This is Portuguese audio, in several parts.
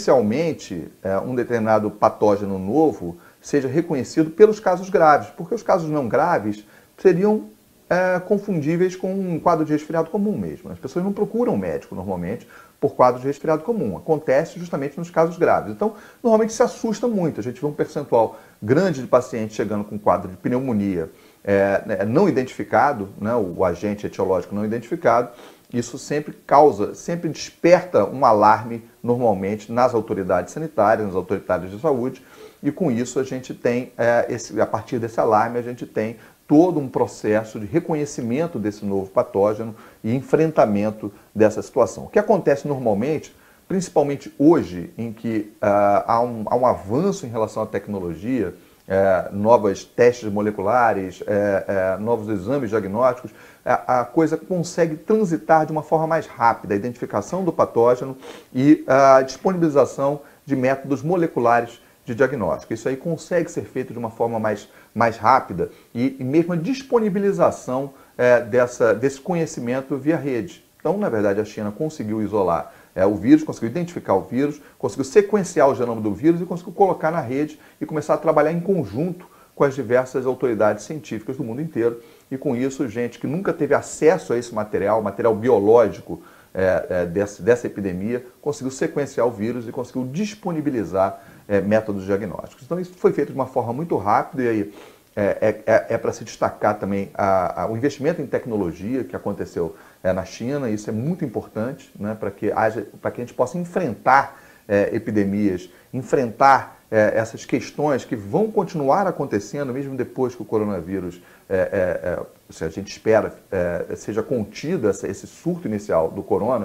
inicialmente um determinado patógeno novo seja reconhecido pelos casos graves, porque os casos não graves seriam confundíveis com um quadro de resfriado comum mesmo. As pessoas não procuram médico normalmente por quadro de resfriado comum. Acontece justamente nos casos graves. Então, normalmente se assusta muito. A gente vê um percentual grande de pacientes chegando com quadro de pneumonia não identificado, né, o agente etiológico não identificado. Isso sempre desperta um alarme normalmente nas autoridades sanitárias, nas autoridades de saúde, e com isso a gente tem, a partir desse alarme, a gente tem todo um processo de reconhecimento desse novo patógeno e enfrentamento dessa situação. O que acontece normalmente, principalmente hoje, em que há um avanço em relação à tecnologia, novos testes moleculares, novos exames diagnósticos, a coisa consegue transitar de uma forma mais rápida, a identificação do patógeno e a disponibilização de métodos moleculares de diagnóstico. Isso aí consegue ser feito de uma forma mais rápida e mesmo a disponibilização desse conhecimento via rede. Então, na verdade, a China conseguiu isolar o vírus, conseguiu identificar o vírus, conseguiu sequenciar o genoma do vírus e conseguiu colocar na rede e começar a trabalhar em conjunto com as diversas autoridades científicas do mundo inteiro. E com isso, gente que nunca teve acesso a esse material biológico dessa epidemia, conseguiu sequenciar o vírus e conseguiu disponibilizar métodos diagnósticos. Então isso foi feito de uma forma muito rápida e aí para se destacar também o investimento em tecnologia que aconteceu na China. Isso é muito importante, né, para que a gente possa enfrentar epidemias, enfrentar essas questões que vão continuar acontecendo mesmo depois que o coronavírus, se a gente espera, seja contido esse surto inicial do corona.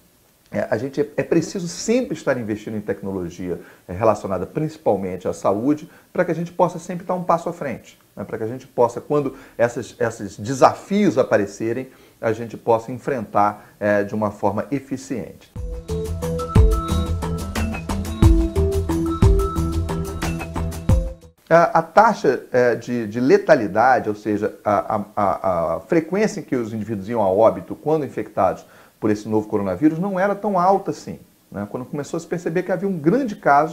É preciso sempre estar investindo em tecnologia relacionada principalmente à saúde, para que a gente possa sempre estar um passo à frente, né? Para que a gente possa, quando esses desafios aparecerem, a gente possa enfrentar de uma forma eficiente. A taxa de letalidade, ou seja, a frequência em que os indivíduos iam a óbito quando infectados por esse novo coronavírus não era tão alta assim, né? Quando começou a se perceber que havia um grande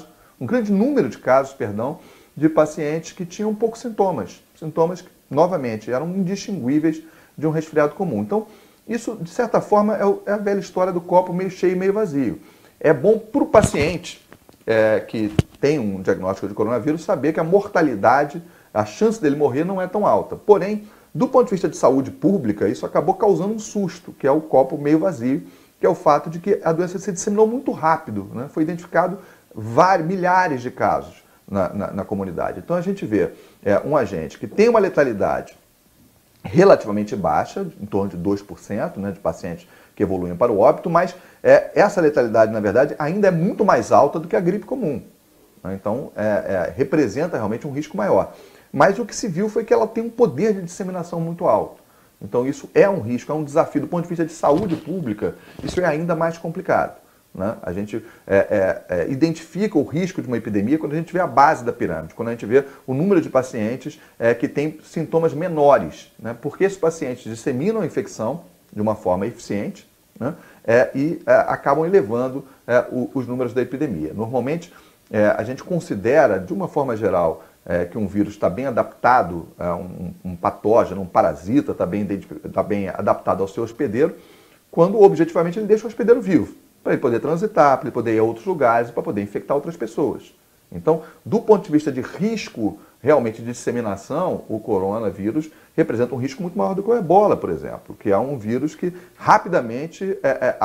número de casos, de pacientes que tinham poucos sintomas que, novamente, eram indistinguíveis de um resfriado comum. Então, isso, de certa forma, é a velha história do copo meio cheio e meio vazio. É bom para o paciente que tem um diagnóstico de coronavírus saber que a mortalidade, a chance dele morrer não é tão alta. Porém, do ponto de vista de saúde pública, isso acabou causando um susto, que é o copo meio vazio, que é o fato de que a doença se disseminou muito rápido, né? Foi identificado milhares de casos na comunidade. Então a gente vê um agente que tem uma letalidade relativamente baixa, em torno de 2%, né, de pacientes que evoluem para o óbito, mas essa letalidade, na verdade, ainda é muito mais alta do que a gripe comum, né? Então representa realmente um risco maior. Mas o que se viu foi que ela tem um poder de disseminação muito alto. Então isso é um risco, é um desafio. Do ponto de vista de saúde pública, isso é ainda mais complicado, né? A gente identifica o risco de uma epidemia quando a gente vê a base da pirâmide, quando a gente vê o número de pacientes que têm sintomas menores, né? Porque esses pacientes disseminam a infecção de uma forma eficiente, né? E acabam elevando os números da epidemia. Normalmente, a gente considera, de uma forma geral, que um vírus está bem adaptado, um patógeno, um parasita está bem adaptado ao seu hospedeiro, quando objetivamente ele deixa o hospedeiro vivo, para ele poder transitar, para ele poder ir a outros lugares, para poder infectar outras pessoas. Então, do ponto de vista de risco realmente de disseminação, o coronavírus representa um risco muito maior do que o ebola, por exemplo, que é um vírus que rapidamente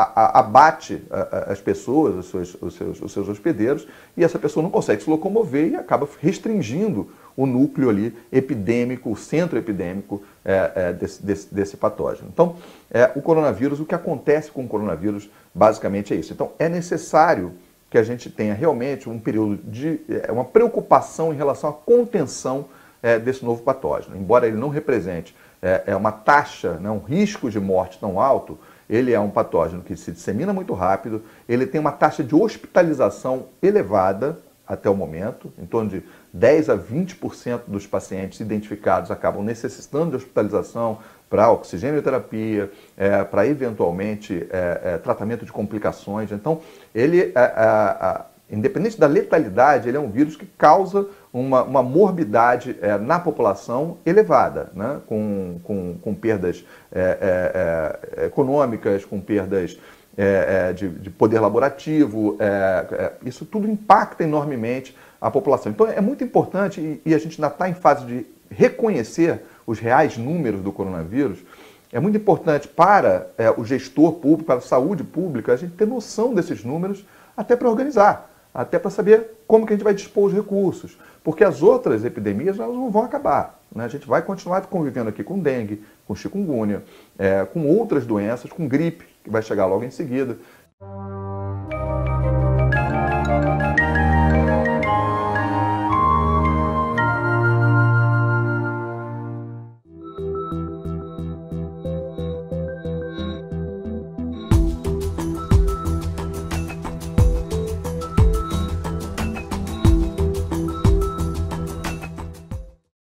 abate as pessoas, os seus hospedeiros, e essa pessoa não consegue se locomover e acaba restringindo o núcleo ali epidêmico, o centro epidêmico desse patógeno. Então, o coronavírus, o que acontece com o coronavírus basicamente é isso. Então, é necessário que a gente tenha realmente um período de uma preocupação em relação à contenção desse novo patógeno. Embora ele não represente uma taxa, né, um risco de morte tão alto, ele é um patógeno que se dissemina muito rápido, ele tem uma taxa de hospitalização elevada até o momento, em torno de 10 a 20% dos pacientes identificados acabam necessitando de hospitalização para oxigenoterapia, para eventualmente tratamento de complicações. Então, independente da letalidade, ele é um vírus que causa uma morbidade na população elevada, né? Com perdas econômicas, com perdas de poder laborativo, isso tudo impacta enormemente a população. Então é muito importante, e a gente ainda está em fase de reconhecer os reais números do coronavírus. É muito importante para o gestor público, para a saúde pública, a gente ter noção desses números até para organizar, até para saber como que a gente vai dispor os recursos. Porque as outras epidemias elas não vão acabar, né? A gente vai continuar convivendo aqui com dengue, com chikungunya, com outras doenças, com gripe, que vai chegar logo em seguida.